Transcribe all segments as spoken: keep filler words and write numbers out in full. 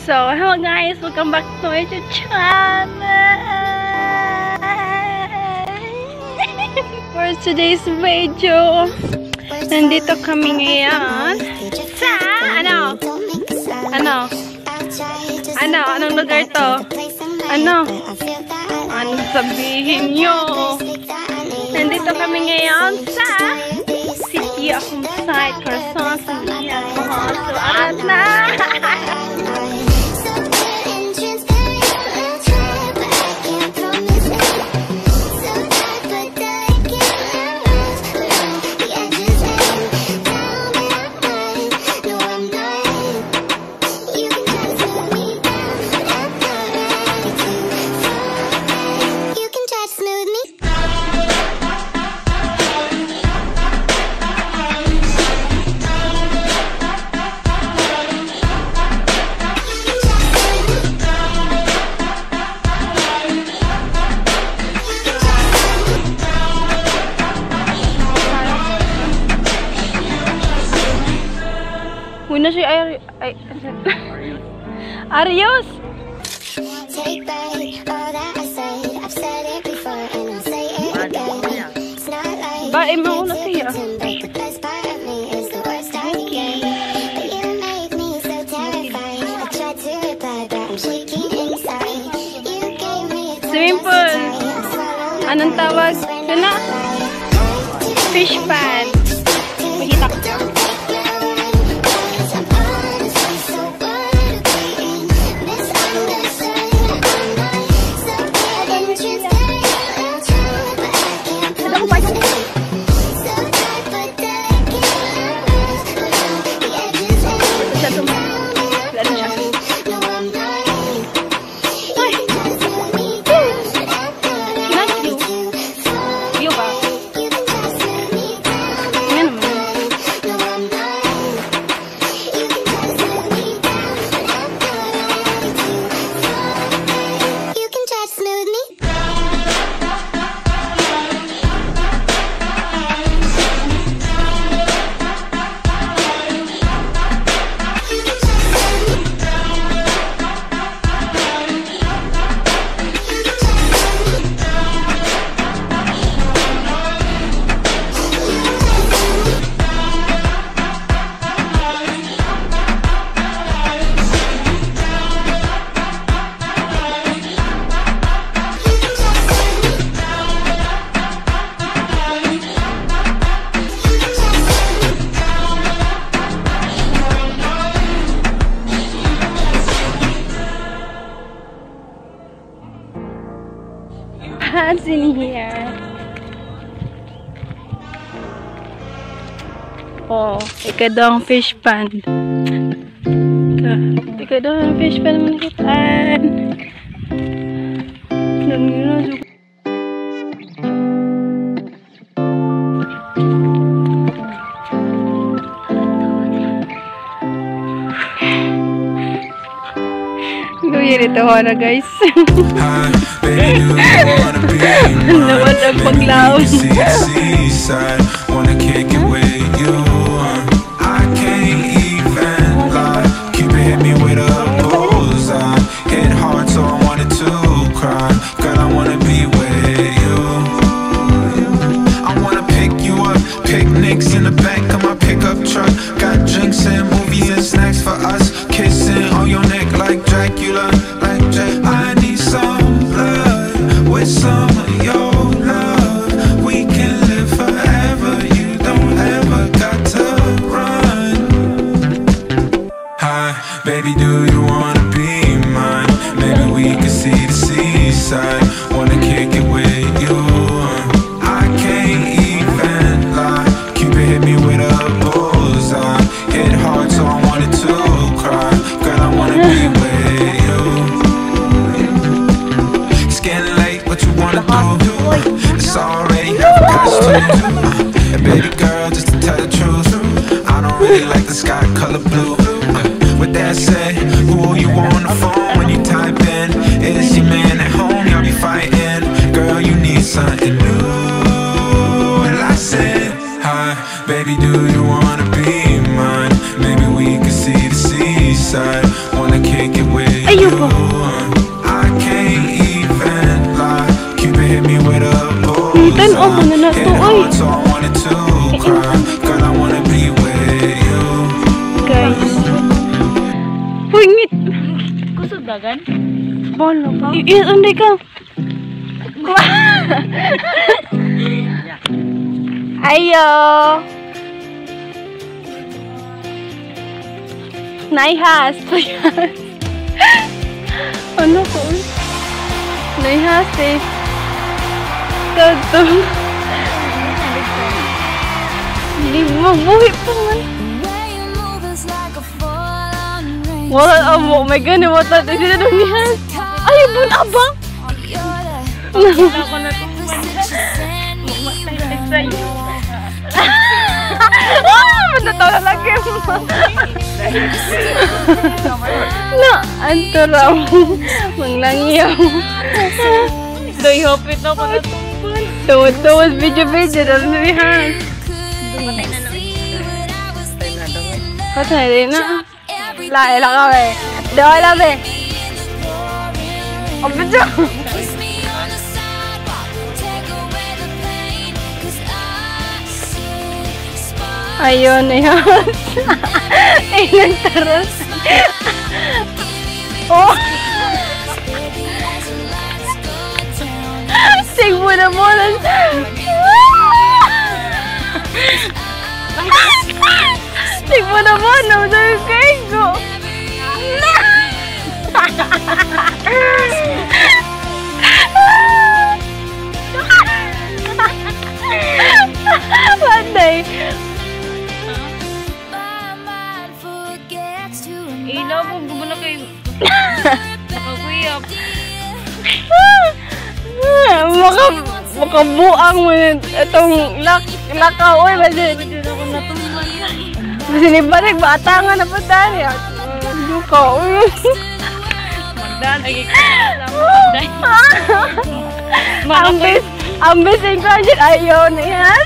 So, hello guys! Welcome back to my channel! For today's video, nandito kami ngayon sa, ano? Ano? Ano? Anong lugar to? Ano? Ano sabihin nyo? Nandito kami ngayon sa City of Sight, Quezon City. So, arat na! Una si Ari ay Arius. Take back all that I said. I've said it before and I'll say it again. It's not like Ba mauna siya. the best part of me is the worst I get. But you make me so terrified. I tried to reply but I'm shaking inside. You gave me a Swimming pool. Anong tawag? Yun na? Fish pan. Makita ko. Hands in here. Oh, ikadong fish pan. Ikadong fish pan manikitaan. Dan gino juga. Gue ito na guys. Nawala ang paglaw. Wanna kick it with you. I can't even lie. Cupid hit me with a bullseye. Hit hard so I wanted to cry. God, I wanna be with you. I wanna pick you up. Picnics in the back of my pickup truck. Got drinks and movies and snacks for us. Kissing on your neck like Dracula. Like Jack. I need some blood with some of your love. We can live forever. You don't ever got to run. Hi, baby, do you wanna be mine? Maybe we can see the seaside. Wanna kick it with you. I can't even lie. Cupid hit me with a bullseye. Hit hard so I wanted to cry. Girl, I wanna be with you. It's getting late, what you wanna do? It's already half past two. And baby girl, just to tell the truth, I don't really like the sky color blue. With that said, who you on the phone when you type in? Is your man at home? Y'all be fighting. Girl, you need something new. And I said, hi, baby, do you wanna be mine? Maybe we can see the seaside. Wanna wanna kick it with you. I can't even lie. Cupid hit me with a bullseye. Hit hard so I wanted to cry. Girl, I wanna be with you. Guys. Uy, ngit. Kusog dagan? Bolo ka. Iunday ka. Ayo. Naihas. Ano ko? Naihas eh. Toto. Hindi mo buhi pa man. Wala amo. Oh my God. Wala tayo sila nunihas. Ay, bun abang. Wala ko na itong magmatay sa'yo. Ah! Matatawa lagi mo. No, anto raw. Manglangyaw. Doy, hopit na ko na itong Tuwad-tuwad, video-video. Nalunihan. patay na naman. Patay rin na. Lae lang kami. Dawa lang eh. Ang video. Ayun na yan. Ay, nagtaras. Oh! Sing mo na mo lang. Sing mo na mo na. Sabi kayo ko. Panday. Ilaw mo, gumana kayo. Nakakuyap. Maka, makabuang mo yun. Itong lak, lakaw. Uy, kasi, Hindi na ako natumban. kasi nibarig, baatangan na pa tayo. Duka, uy. Magdaan, ay kikita lang. Ang bis, ang bising ko dyan, ayaw na yan.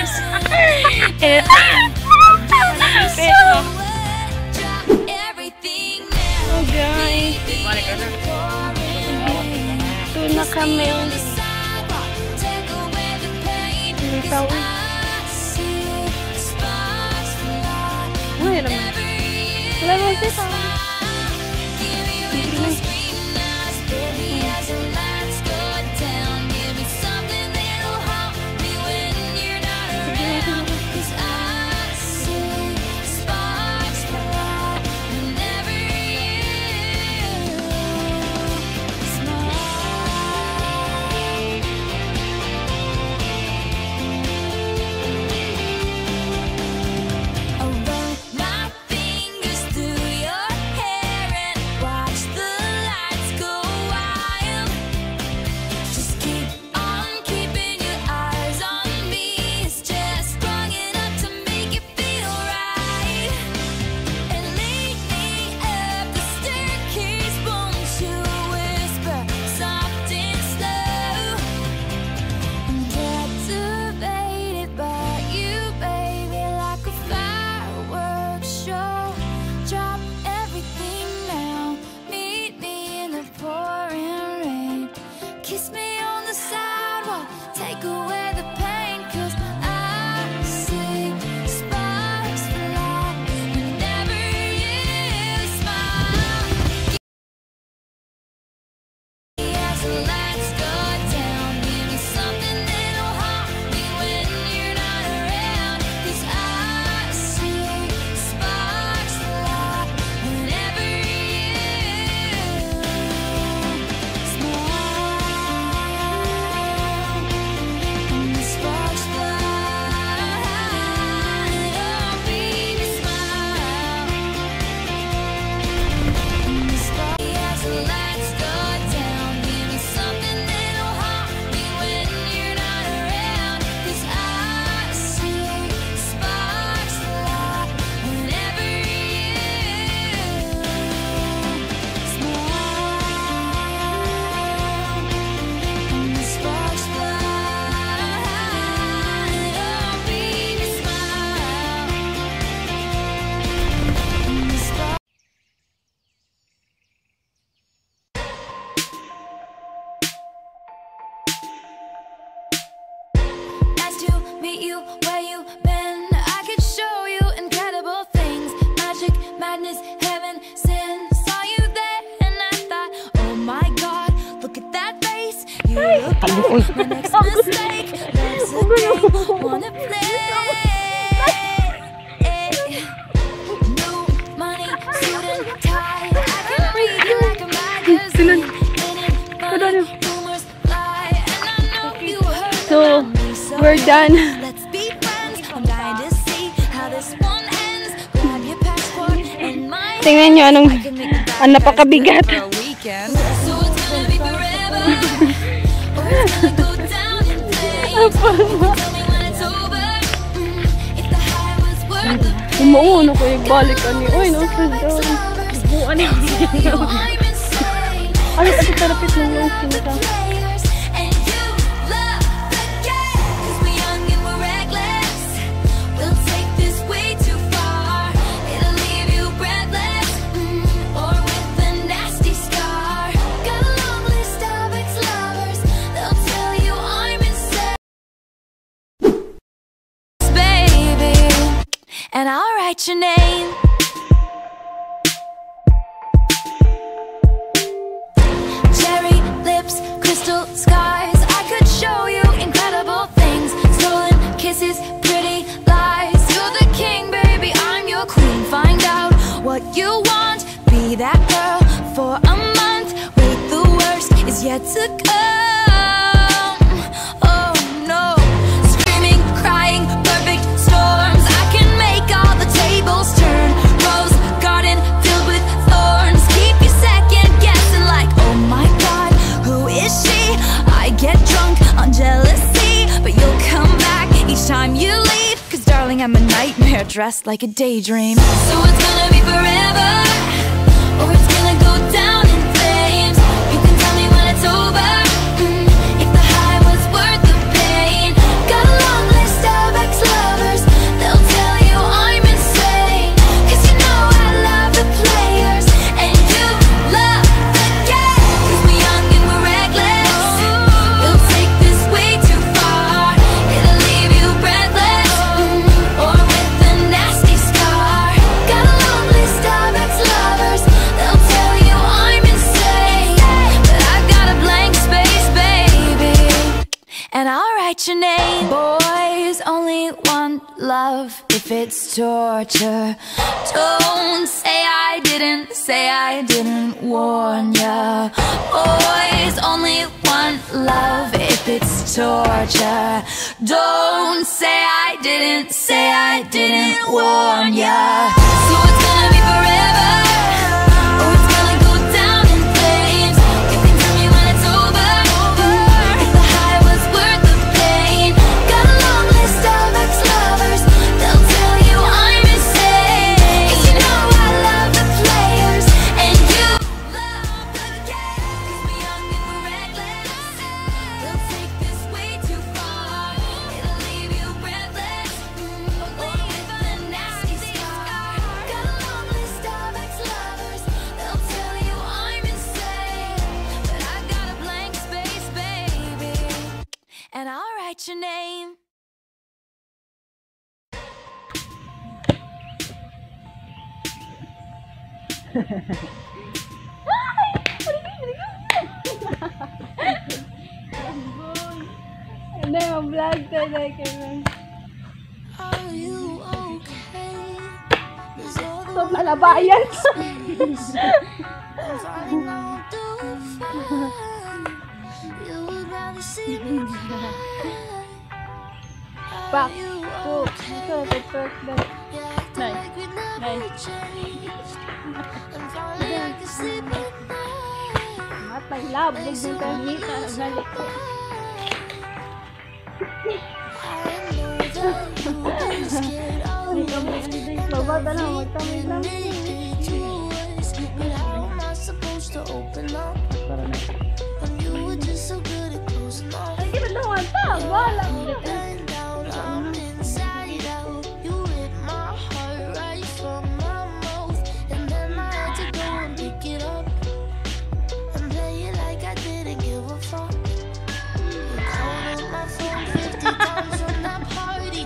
Pero, Oh, guys. Ito na kami. Ikaw. Uy, naman. Wala mo siya. meet you where you been. I could show you incredible things. Magic, madness, heaven, sin. Saw you there and I thought, oh my God, look at that face. You look like my next mistake. Let's a game, wanna play. New money, suit and tie. I can read you like a magazine. Linen, funny, rumors fly. And I know you heard So, about me, so we're done. let's be friends. I'm dying to see how this one ends. Grab your passport and my Tingnan nyo anong, I can make the ang napakabigat. for a weekend. So it's gonna be forever. Or it's gonna go down in flames. Tell me when it's over. Mm, if the high was worth the pain. Umuuno ko yung balik ka niyo. Uy, no, saan doon? Buwan yung I'm insane. Ano kasi tarapit mo yung sinita? Players and you love the game. 'Cause we're young and we're reckless. We'll take this way too far. It'll leave you breathless, mm, or with a nasty scar. Got a long list of ex-lovers. They'll tell you I'm insane, baby, and I'll write your name. Cherry lips, crystal skies. I could show you incredible things. Stolen kisses, pretty lies. You're the king, baby, I'm your queen. Find out what you want. Be that girl for a month. Wait, the worst is yet to come. Oh no. Screaming, crying, perfect storms. I can make all the tables turn. Rose garden filled with thorns. Keep you second guessing like, oh my God, who is she? I get drunk on jealousy, but you'll come back each time you leave. 'Cause darling, I'm a nightmare dressed like a daydream. So it's gonna be forever, or it's gonna go down in flames. You can tell me when it's over, mm, if the high was worth the pain. Got a long list of ex-lovers. They'll tell you I'm insane. 'Cause you know I love the players and you love the game. 'Cause we're young and we're reckless. We'll take this way too far. It'll leave you breathless, mm, or with a nasty scar. Got a long list of ex-lovers. They'll tell you I'm insane, but I've got a blank space, baby, and I'll write your name. Boys only want love if it's torture. Don't say I didn't, say I didn't warn ya. Boys only want love if it's torture. Don't say I didn't, say I didn't warn ya. So it's gonna be forever, or it's gonna go down in flames. You can tell me when it's over, if the high was worth the pain. Got a long list of ex-lovers. They'll tell you I'm insane. 'Cause you know I love the players and you love the game. 'Cause we're young and we're reckless. We'll take this way too far. It'll leave you breathless, mm, or with a nasty scar. Got a long list of ex-lovers. They'll tell you I'm insane, but I've got a blank space, baby, and I'll write your name. Ano yung vlog today kailan? Are you okay? So, lalabayan. Back to so the first day. Nice. Nice. Matay lab, bigyan ka ngita, nagbalik ko. Babata na, magtamay lang. Ay, gano'n lang wanta. Wala. Like I didn't give a fuck. You called on my phone fifty times on that party.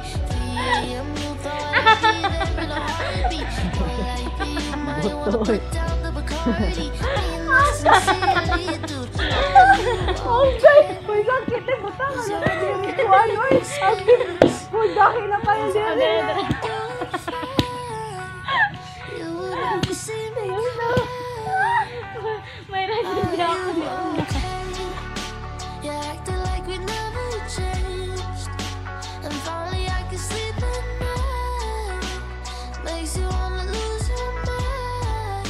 butoy. May sakit eh, butang. Ano eh, sabi. Magdaki na kayo din. May radyo niya ako. You acted like we never changed, and finally I can sleep at night. Makes you wanna lose your mind.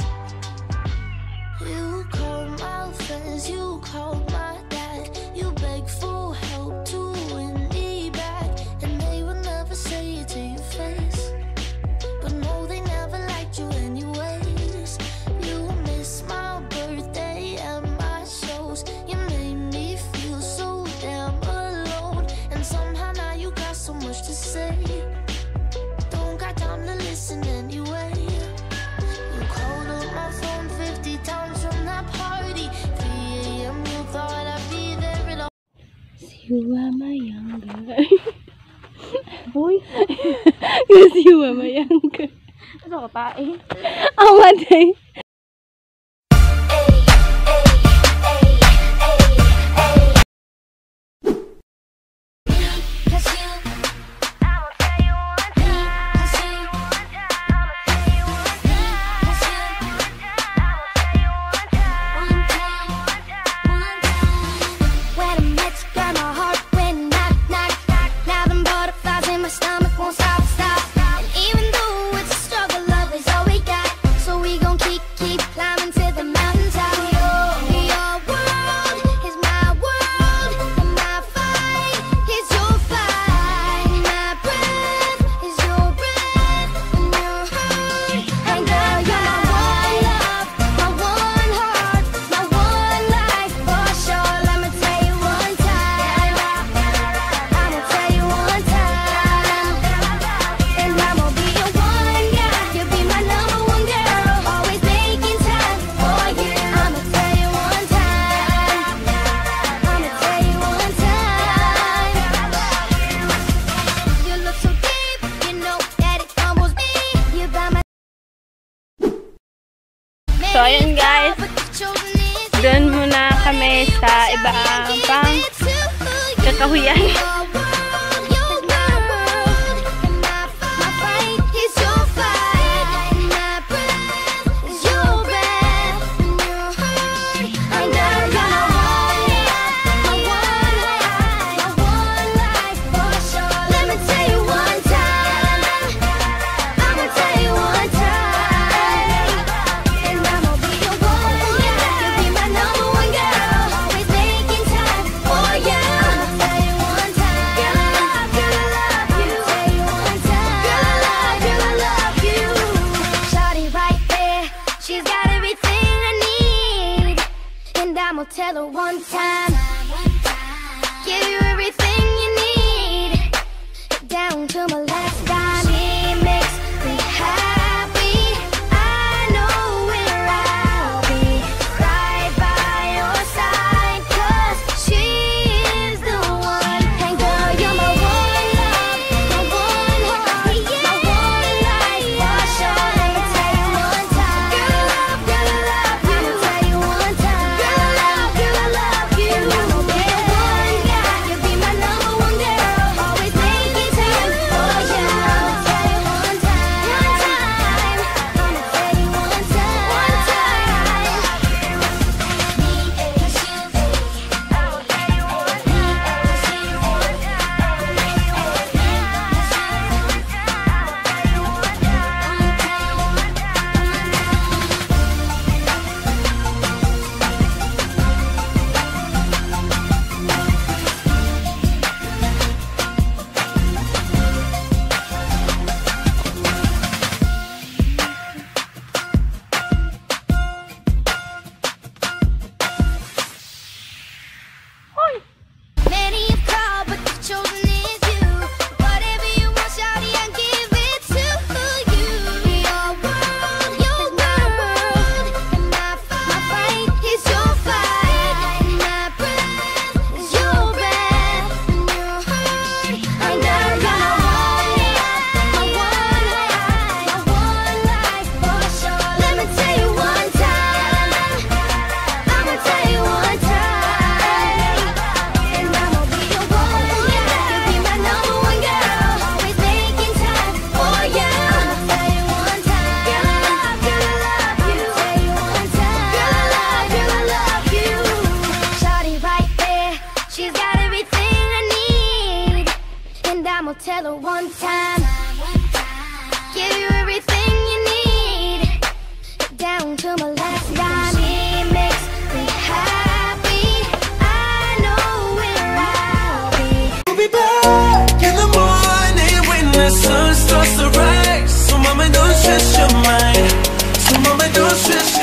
You called my friends, you called my dad, you begged for help to win me back, and they would never say it to your face, but no, they never liked you anyways. You missed my birthday and my shows. You made me feel so damn alone, and somehow now you got so much to say. Don't got time to listen anyway. You called up my phone fifty times from that party. three A M you thought I'd be there at all. You are my young girl. Boy. Yes, you are my young girl. Ano ka pa eh? Awan eh. When I met you, girl, my heart went knock, knock, knock. Now them butterflies in my stomach won't stop, stop. And even though it's a struggle, love is all we got. So we gon' keep, keep climbing to the mountaintop. Your world is my world, and my fight is your fight. My breath is your breath, and your heart. And girl, you're my one love, my one heart, my one life for sure. Let me tell you one time, I'ma tell you one time, and I'ma be your one guy. You'll be my number one girl, always making time for you. I'ma tell you one time, I'ma tell you one time. You look so deep, you know that it almost me. You by my So, ayun guys. Doon muna kami sa ibang pang kakahuyan. I'ma tell her one time, give you everything you need, down to my last dime. She makes me happy. I know where I'll be, right by your side, 'cause she is the one. And girl, you're my one love, my one heart, my one life for sure. Let me tell you one time, girl, I love, girl, I love you. I'ma tell you one time, girl, I love, girl, I love you. And I'ma be the one guy, you'll be my number one girl, always making time for you. my last dime. He makes me happy. I know where I'll be. We'll be back in the morning when the sun starts to rise. So mama, don't stress your mind. So mama, don't stress